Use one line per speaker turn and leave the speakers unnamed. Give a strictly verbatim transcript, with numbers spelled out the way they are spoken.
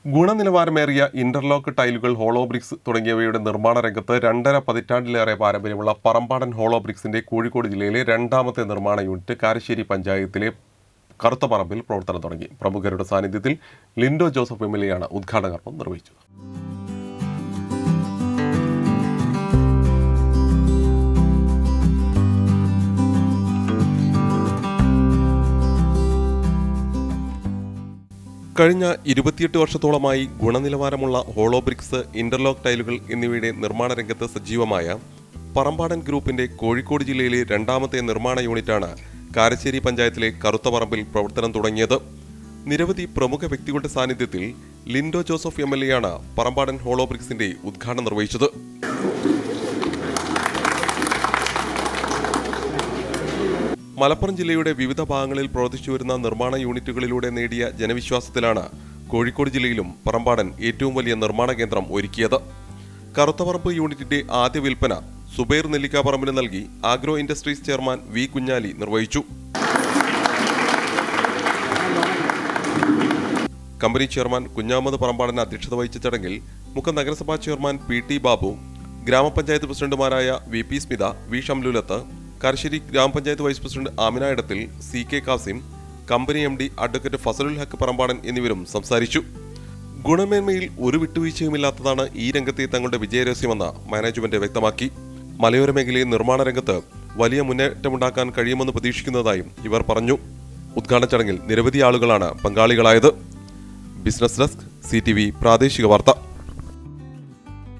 ഗുണനിലവാരമേറിയ interlock ടൈലുകൾ, hollow bricks തുടങ്ങിയവയുടെ നിർമ്മാണ രംഗത്ത് രണ്ടര പതിറ്റാണ്ടിലേറെ പാരമ്പര്യമുള്ള പറമ്പാടൻ ഹോളോ ബ്രിക്സിന്റെ കോഴിക്കോട് ജില്ലയിലെ രണ്ടാമത്തെ നിർമ്മാണ യൂണിറ്റ് കാരശ്ശേരി പഞ്ചായത്തിലെ കറുത്തപറമ്പിൽ പ്രവർത്തനം തുടങ്ങി. പ്രമുഖരുടെ സാന്നിധ്യത്തിൽ Lindo Joseph M L A ആണ് ഉദ്ഘാടന കർമ്മം നിർവഹിച്ചത്. കഴിഞ്ഞ ഇരുപത്തിയെട്ട് വർഷത്തോളമായി ഗുണനിലവാരമുള്ള ഹോളോ ബ്രിക്സ്, ഇന്റർലോക്ക് ടൈലുകൾ എന്നിവയുടെ നിർമ്മാണ രംഗത്ത് സജീവമായ പറമ്പാടൻ ഗ്രൂപ്പിന്റെ കോഴിക്കോട് ജില്ലയിലെ രണ്ടാമത്തെ നിർമ്മാണ യൂണിറ്റാണ് കാരശ്ശേരി പഞ്ചായത്തിലെ കറുത്തപറമ്പിൽ പ്രവർത്തനം തുടങ്ങിയത്. നിരവധി പ്രമുഖ വ്യക്തികളുടെ സാന്നിധ്യത്തിൽ Lindo Joseph M L A ആണ് പറമ്പാടൻ ഹോളോ ബ്രിക്സിന്റെ ഉദ്ഘാടനം നിർവഹിച്ചത്. മലപ്പുറം ജില്ലയുടെ വിവിധ ഭാഗങ്ങളിൽ പ്രവർത്തിച്ചു വരുന്ന നിർമ്മാണ യൂണിറ്റുകളിലൂടെ നേടിയ ജനവിശ്വാസത്തിലാണ് കോഴിക്കോട് ജില്ലയിലും പറമ്പാടൻ ഏറ്റവും വലിയ നിർമ്മാണ കേന്ദ്രം ഒരുക്കിയത്. കറുത്തപറമ്പ് യൂണിറ്റിന്റെ ആദ്യ വിൽപ്പന സുബൈർ നെല്ലിക്കാപ്പറമ്പിന് നൽകി agro industries chairman V Kunhali നിർവഹിച്ചു. കമ്പനി ചെയർമാൻ കുഞ്ഞാമത് പറമ്പാടൻ അധ്യക്ഷത വഹിച്ച ചടങ്ങിൽ മുഖ്യ നഗരസഭാ ചെയർമാൻ പി ടി ബാബു, ഗ്രാമപഞ്ചായത്ത് പ്രസിഡന്റുമാരായ V P Smitha, V Shamlulath, Karassery ഗ്രാമപഞ്ചായത്ത് vice president Amina Edathil, C K Kasim, company M D advocate Fazalul Haq Parambadan എന്നിവരും സംസാരിച്ചു. ഗുണമേന്മയിൽ ഒരു വിട്ടുവീഴ്ചയുമില്ലാത്തതാണ് ഈ രംഗത്തെ തങ്ങളുടെ വിജയരഹസ്യമെന്ന് മാനേജ്മെന്റ് വ്യക്തമാക്കി. മലയോര മേഖലയിൽ നിർമ്മാണ രംഗത്ത് വലിയ മുന്നേറ്റമുണ്ടാക്കാൻ കഴിയുമെന്ന് പ്രതീക്ഷിക്കുന്നതായും ഇവർ പറഞ്ഞു. ഉദ്ഘാടന ചടങ്ങിൽ നിരവധി ആളുകളാണ് പങ്കാളികളായത്. Business desk, C T V പ്രാദേശിക വാർത്ത.